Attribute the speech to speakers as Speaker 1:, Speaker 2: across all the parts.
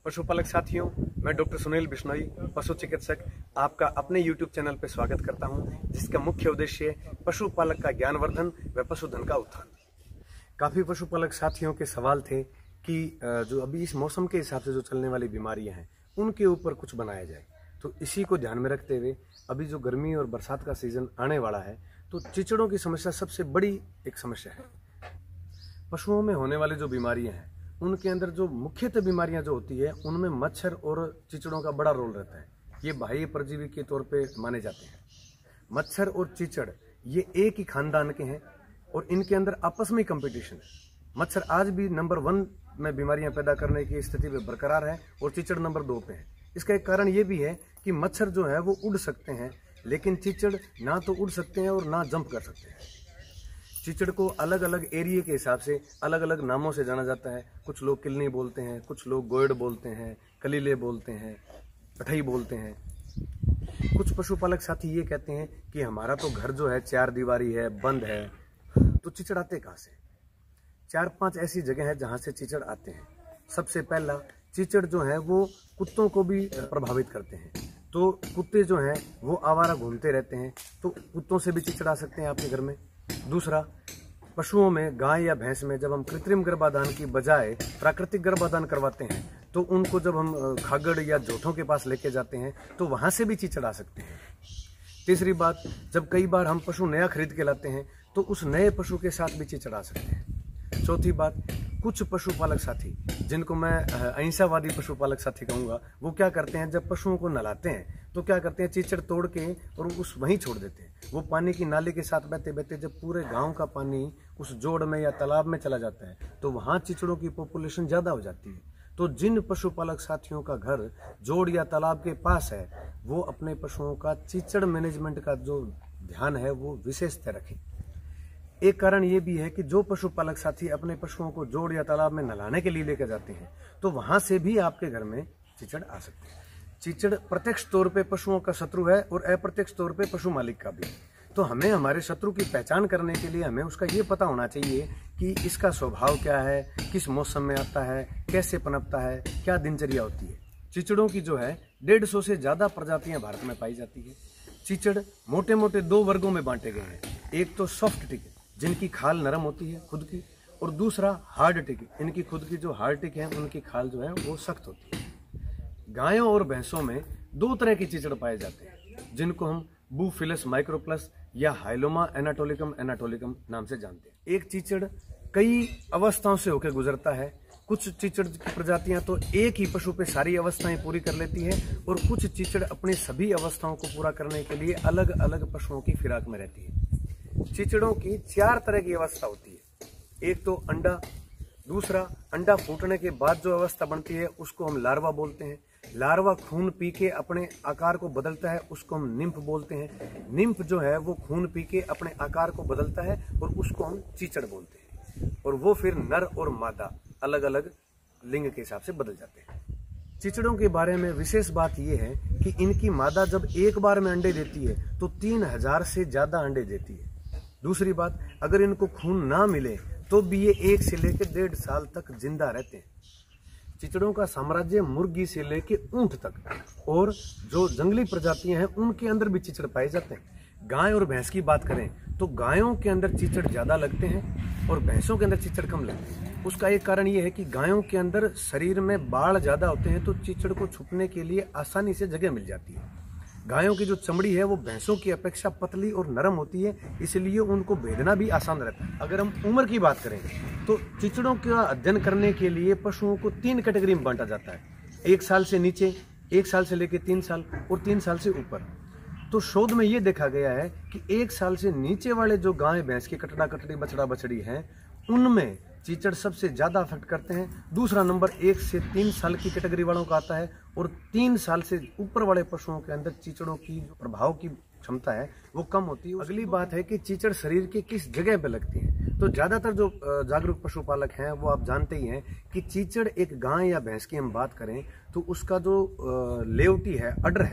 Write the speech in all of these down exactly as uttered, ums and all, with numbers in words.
Speaker 1: पशुपालक साथियों, मैं डॉक्टर सुनील बिश्नोई, पशु चिकित्सक, आपका अपने यूट्यूब चैनल पर स्वागत करता हूं, जिसका मुख्य उद्देश्य पशुपालक का ज्ञानवर्धन व पशुधन का उत्थान। काफ़ी पशुपालक साथियों के सवाल थे कि जो अभी इस मौसम के हिसाब से जो चलने वाली बीमारियां हैं उनके ऊपर कुछ बनाया जाए। तो इसी को ध्यान में रखते हुए अभी जो गर्मी और बरसात का सीजन आने वाला है, तो चिचड़ों की समस्या सबसे बड़ी एक समस्या है। पशुओं में होने वाली जो बीमारियां हैं उनके अंदर जो मुख्यतः बीमारियां जो होती है उनमें मच्छर और चिचड़ों का बड़ा रोल रहता है। ये बाह्य परजीवी के तौर पे माने जाते हैं। मच्छर और चिचड़ ये एक ही खानदान के हैं और इनके अंदर आपस में कंपटीशन है। मच्छर आज भी नंबर वन में बीमारियां पैदा करने की स्थिति में बरकरार है और चिचड़ नंबर दो पे है। इसका एक कारण ये भी है कि मच्छर जो है वो उड़ सकते हैं, लेकिन चिचड़ ना तो उड़ सकते हैं और ना जंप कर सकते हैं। चिचड़ को अलग अलग एरिया के हिसाब से अलग अलग नामों से जाना जाता है। कुछ लोग किलनी बोलते हैं, कुछ लोग गोयड बोलते हैं, कलीले बोलते हैं, पठई बोलते हैं। कुछ पशुपालक साथी ये कहते हैं कि हमारा तो घर जो है चार दीवारी है, बंद है, तो चिचड़ आते कहाँ से? चार पांच ऐसी जगह है जहां से चिचड़ आते हैं। सबसे पहला, चिचड़ जो है वो कुत्तों को भी प्रभावित करते हैं। तो कुत्ते जो हैं वो आवारा घूमते रहते हैं, तो कुत्तों से भी चिचड़ आ सकते हैं आपके घर में। दूसरा, पशुओं में गाय या भैंस में जब हम कृत्रिम गर्भाधान की बजाय प्राकृतिक गर्भाधान करवाते हैं, तो उनको जब हम खागड़ या जोठों के पास लेके जाते हैं तो वहां से भी चिचड़ आ सकते हैं। तीसरी बात, जब कई बार हम पशु नया खरीद के लाते हैं तो उस नए पशु के साथ भी चिचड़ आ सकते हैं। चौथी बात, कुछ पशुपालक साथी, जिनको मैं अहिंसावादी पशुपालक साथी कहूँगा, वो क्या करते हैं, जब पशुओं को नहलाते हैं तो क्या करते हैं, चिचड़ तोड़ के और उस वहीं छोड़ देते हैं। वो पानी की नाली के साथ बहते बहते जब पूरे गांव का पानी उस जोड़ में या तालाब में चला जाता है तो वहाँ चिचड़ों की पॉपुलेशन ज़्यादा हो जाती है। तो जिन पशुपालक साथियों का घर जोड़ या तालाब के पास है, वो अपने पशुओं का चिचड़ मैनेजमेंट का जो ध्यान है वो विशेषतः रखें। एक कारण ये भी है कि जो पशुपालक साथी अपने पशुओं को जोड़ या तालाब में नहलाने के लिए लेकर जाते हैं तो वहां से भी आपके घर में चिचड़ आ सकते हैं। चिचड़ प्रत्यक्ष तौर पे पशुओं का शत्रु है और अप्रत्यक्ष तौर पे पशु मालिक का भी। तो हमें हमारे शत्रु की पहचान करने के लिए हमें उसका ये पता होना चाहिए कि इसका स्वभाव क्या है, किस मौसम में आता है, कैसे पनपता है, क्या दिनचर्या होती है। चिचड़ों की जो है डेढ़ सौ से ज्यादा प्रजातियां भारत में पाई जाती है। चिचड़ मोटे मोटे दो वर्गों में बांटे गए हैं। एक तो सॉफ्ट टिक, जिनकी खाल नरम होती है खुद की, और दूसरा हार्ड टिक, इनकी खुद की जो हार्ड टिक है उनकी खाल जो है वो सख्त होती है। गायों और भैंसों में दो तरह के चिचड़ पाए जाते हैं, जिनको हम बूफिलस माइक्रोप्लस या हाइलोमा एनाटोलिकम एनाटोलिकम नाम से जानते हैं। एक चिचड़ कई अवस्थाओं से होकर गुजरता है। कुछ चिचड़ की प्रजातियां तो एक ही पशु पे सारी अवस्थाएं पूरी कर लेती है और कुछ चिचड़ अपनी सभी अवस्थाओं को पूरा करने के लिए अलग अलग पशुओं की फिराक में रहती है। चिचड़ों की चार तरह की अवस्था होती है। एक तो अंडा, दूसरा अंडा फूटने के बाद जो अवस्था बनती है उसको हम लार्वा बोलते हैं। लार्वा खून पी के अपने आकार को बदलता है, उसको हम निम्फ बोलते हैं। निम्फ जो है वो खून पी के अपने आकार को बदलता है और उसको हम चिचड़ बोलते हैं। और वो फिर नर और मादा अलग अलग लिंग के हिसाब से बदल जाते हैं। चिचड़ों के बारे में विशेष बात यह है कि इनकी मादा जब एक बार में अंडे देती है तो तीन हजार से ज्यादा अंडे देती है। दूसरी बात, अगर इनको खून ना मिले तो भी ये एक से लेकर डेढ़ साल तक जिंदा रहते हैं। चिचड़ों का साम्राज्य मुर्गी से लेकर ऊंट तक, और जो जंगली प्रजातियां हैं उनके अंदर भी चिचड़ पाए जाते हैं। गाय और भैंस की बात करें तो गायों के अंदर चिचड़ ज्यादा लगते हैं और भैंसों के अंदर चिचड़ कम लगते हैं। उसका एक कारण ये है कि गायों के अंदर शरीर में बाल ज्यादा होते हैं, तो चिचड़ को छुपने के लिए आसानी से जगह मिल जाती है। गायों की जो चमड़ी है वो भैंसों की अपेक्षा पतली और नरम होती है, इसलिए उनको भेदना भी आसान रहता है। अगर हम उम्र की बात करें तो चिचड़ों का अध्ययन करने के लिए पशुओं को तीन कैटेगरी में बांटा जाता है। एक साल से नीचे, एक साल से लेकर तीन साल और तीन साल से ऊपर। तो शोध में ये देखा गया है कि एक साल से नीचे वाले जो गाय भैंस के कटड़ा कटड़ी बछड़ा बछड़ी हैं उनमें चिचड़ सबसे ज्यादा अफेक्ट करते हैं। दूसरा नंबर एक से तीन साल की कैटेगरी वालों का आता है और तीन साल से ऊपर वाले पशुओं के अंदर चिचड़ों की प्रभाव की क्षमता है वो कम होती है। अगली बात है कि चिचड़ शरीर के किस जगह पे लगती है। तो ज्यादातर जो जागरूक पशुपालक हैं वो आप जानते ही हैं कि चिचड़ एक गाय या भैंस की हम बात करें तो उसका जो लेवटी है, अडर है,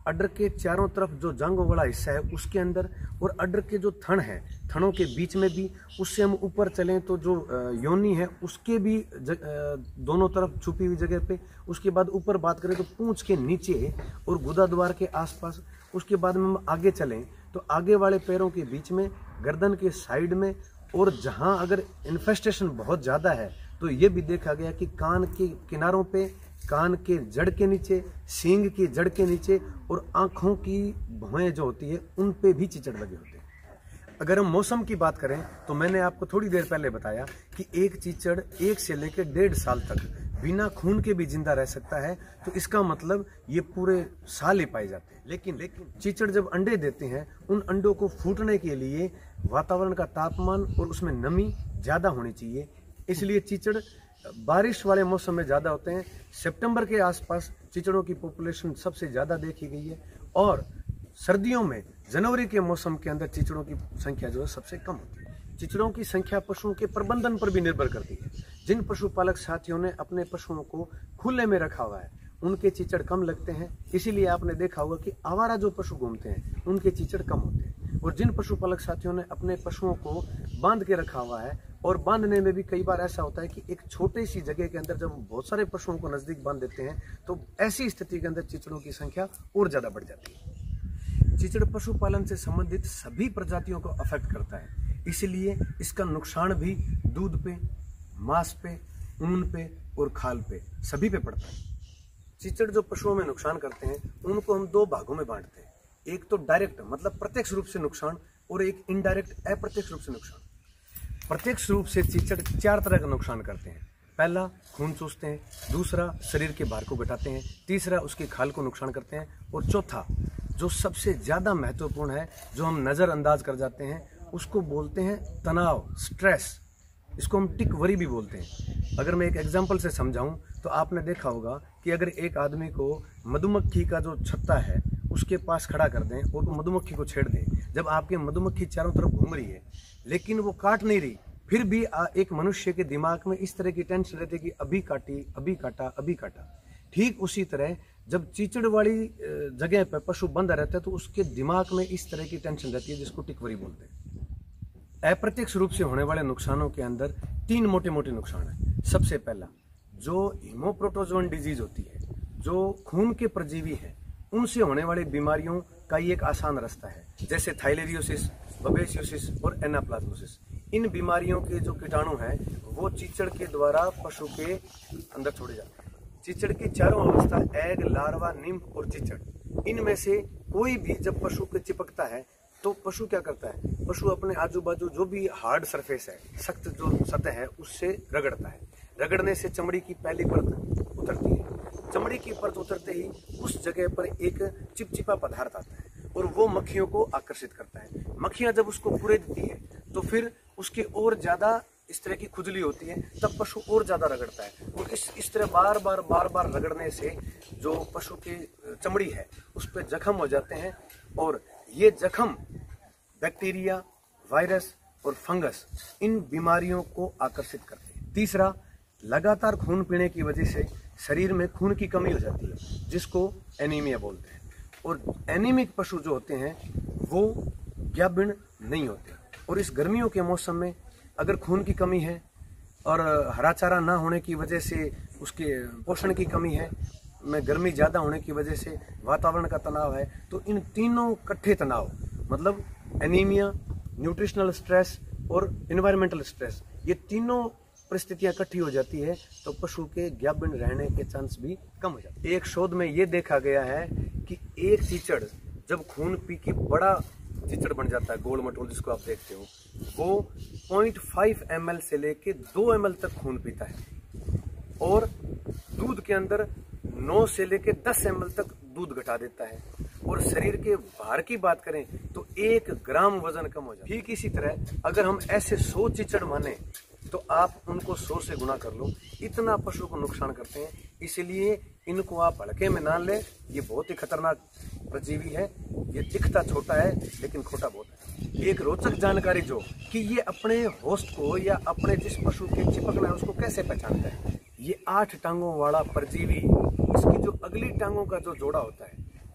Speaker 1: अडर के चारों तरफ जो जांघों वाला हिस्सा है उसके अंदर, और अडर के जो थन है थनों के बीच में भी, उससे हम ऊपर चलें तो जो योनि है उसके भी जग, दोनों तरफ छुपी हुई जगह पे, उसके बाद ऊपर बात करें तो पूंछ के नीचे और गुदा द्वार के आसपास, उसके बाद में हम आगे चलें तो आगे वाले पैरों के बीच में, गर्दन के साइड में, और जहां अगर इन्फेस्टेशन बहुत ज़्यादा है तो ये भी देखा गया कि कान के किनारों पे, कान के जड़ के नीचे, सींग की जड़ के नीचे और आँखों की भौएं जो होती है उन पे भी चिचड़ लगे होते हैं। अगर हम मौसम की बात करें तो मैंने आपको थोड़ी देर पहले बताया कि एक चिचड़ एक से लेकर डेढ़ साल तक बिना खून के भी जिंदा रह सकता है, तो इसका मतलब ये पूरे साल ही पाए जाते हैं। लेकिन लेकिन चिचड़ जब अंडे देते हैं, उन अंडों को फूटने के लिए वातावरण का तापमान और उसमें नमी ज़्यादा होनी चाहिए, इसलिए चिचड़ बारिश वाले मौसम में ज़्यादा होते हैं। सितंबर के आसपास चिचड़ों की पॉपुलेशन सबसे ज़्यादा देखी गई है, और सर्दियों में जनवरी के मौसम के अंदर चिचड़ों की संख्या जो है सबसे कम होती है। चिचड़ों की संख्या पशुओं के प्रबंधन पर भी निर्भर करती है। जिन पशुपालक साथियों ने अपने पशुओं को खुले में रखा हुआ है उनके चिचड़ कम लगते हैं, इसीलिए आपने देखा होगा कि आवारा जो पशु घूमते हैं उनके चिचड़ कम होते हैं। और जिन पशुपालक साथियों ने अपने पशुओं को बांध के रखा हुआ है, और बांधने में भी कई बार ऐसा होता है कि एक छोटी सी जगह के अंदर जब बहुत सारे पशुओं को नजदीक बांध देते हैं तो ऐसी स्थिति के अंदर चिचड़ों की संख्या और ज्यादा बढ़ जाती है। चिचड़ पशुपालन से संबंधित सभी प्रजातियों को अफेक्ट करता है, इसलिए इसका नुकसान भी दूध पे, मांस पे, ऊन पे और खाल पे सभी पे पड़ता है। चिचड़ जो पशुओं में नुकसान करते हैं उनको हम दो भागों में बांटते हैं, एक तो डायरेक्ट मतलब प्रत्यक्ष रूप से नुकसान, और एक इनडायरेक्ट अप्रत्यक्ष रूप से नुकसान। प्रत्यक्ष रूप से चिचड़ चार तरह का नुकसान करते हैं। पहला, खून चूसते हैं, दूसरा, शरीर के भार को घटाते हैं, तीसरा, उसकी खाल को नुकसान करते हैं, और चौथा जो सबसे ज्यादा महत्वपूर्ण है, जो हम नजरअंदाज कर जाते हैं, उसको बोलते हैं तनाव, स्ट्रेस। इसको हम टिक वरी भी बोलते हैं। अगर मैं एक एग्जाम्पल से समझाऊं तो आपने देखा होगा कि अगर एक आदमी को मधुमक्खी का जो छत्ता है उसके पास खड़ा कर दें और वो मधुमक्खी को छेड़ दें, जब आपकी मधुमक्खी चारों तरफ घूम रही है लेकिन वो काट नहीं रही, फिर भी एक मनुष्य के दिमाग में इस तरह की टेंशन रहती है कि अभी काटी, अभी काटा, अभी काटा। ठीक उसी तरह जब चिचड़ वाली जगह पर पशु बंधा रहता है तो उसके दिमाग में इस तरह की टेंशन रहती है, जिसको टिकवरी बोलते हैं। अप्रत्यक्ष रूप से होने वाले नुकसानों के अंदर तीन मोटे मोटे नुकसान है। सबसे पहला, जो हीमोप्रोटोजोन डिजीज होती है, जो खून के परजीवी है, उनसे होने वाली बीमारियों का ये एक आसान रास्ता है, जैसे थाइलेरियोसिस, बबेसियोसिस और एनाप्लाज्मोसिस। इन बीमारियों के जो कीटाणु हैं वो चिचड़ के द्वारा पशु के अंदर छोड़े जाते हैं। चिचड़ की चारों अवस्था, एग, लार्वा, निम्फ और चिचड़, इनमें से कोई भी जब पशु के चिपकता है तो पशु क्या करता है, पशु अपने आजू बाजू जो भी हार्ड सरफेस है, सख्त जो सतह है, उससे रगड़ता है। रगड़ने से चमड़ी की पहली परत उतरती है। चमड़ी की परत उतरते ही उस जगह पर एक चिपचिपा पदार्थ आता है और वो मक्खियों को आकर्षित करता है। मक्खियां जब उसको पुरे देती है तो फिर उसके और ज्यादा इस तरह की खुजली होती है, तब पशु और ज्यादा रगड़ता है। और इस इस तरह बार बार बार बार रगड़ने से जो पशु की चमड़ी है उस पर जख्म हो जाते हैं, और ये जख्म बैक्टीरिया, वायरस और फंगस इन बीमारियों को आकर्षित करते हैं। तीसरा, लगातार खून पीने की वजह से शरीर में खून की कमी हो जाती है, जिसको एनीमिया बोलते हैं। और एनीमिक पशु जो होते हैं वो ग्याबिण नहीं होते। और इस गर्मियों के मौसम में अगर खून की कमी है और हरा चारा ना होने की वजह से उसके पोषण की कमी है, में गर्मी ज़्यादा होने की वजह से वातावरण का तनाव है, तो इन तीनों इकट्ठे तनाव मतलब एनीमिया, न्यूट्रिशनल स्ट्रेस और इन्वायरमेंटल स्ट्रेस, ये तीनों परिस्थितियां इकट्ठी हो जाती है तो पशु के ग्याबिण रहने के चांस भी कम हो जाते हैं। एक शोध में ये देखा गया है कि एक चिचड़ जब खून पी के बड़ा चिचड़ बन जाता है, गोल मटोल जिसको आप देखते हो, वो पॉइंट फाइव एम एल से लेके दो एम एल तक खून पीता है और दूध के अंदर नौ से लेके दस एम एल तक दूध घटा देता है। और शरीर के भार की बात करें तो एक ग्राम वजन कम हो जाता है। ठीक इसी तरह अगर हम ऐसे सौ चिचड़ माने तो आप उनको सौ से गुना कर लो, इतना पशु को नुकसान करते हैं। इसलिए इनको आप हल्के में ना लें, ये बहुत ही खतरनाक परजीवी है। ये दिखता छोटा है लेकिन खोटा बहुत है। एक रोचक जानकारी जो कि ये अपने होस्ट को या अपने जिस पशु के चिपकना है उसको कैसे पहचानता है। ये आठ टांगों वाला परजीवी, इसकी जो अगली टांगों का जो जोड़ा होता है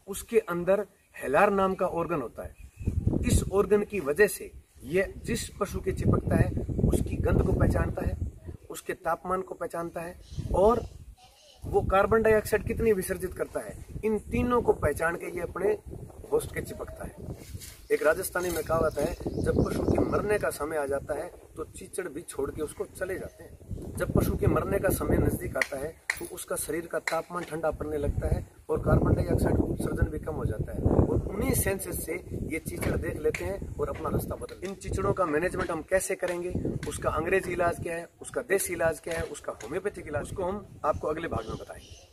Speaker 1: उसके अंदर हेलार नाम का ऑर्गन होता है। इस ऑर्गन की वजह से यह जिस पशु के चिपकता है उसकी गंध को पहचानता है, उसके तापमान को पहचानता है और वो कार्बन डाइऑक्साइड कितनी विसर्जित करता है, इन तीनों को पहचान के ये अपने होस्ट के चिपकता है। एक राजस्थानी में कहावत है, जब पशु के मरने का समय आ जाता है तो चीचड़ भी छोड़ के उसको चले जाते हैं। जब पशु के मरने का समय नजदीक आता है तो उसका शरीर का तापमान ठंडा पड़ने लगता है और कार्बन डाइऑक्साइड उत्सर्जन भी कम हो जाता है और उन्हीं सेंसेस से ये चीचड़ देख लेते हैं और अपना रास्ता बदल। इन चीचड़ों का मैनेजमेंट हम कैसे करेंगे, उसका अंग्रेजी इलाज क्या है, उसका देसी इलाज क्या है, उसका होम्योपैथिक इलाज, उसको हम आपको अगले भाग में बताएंगे।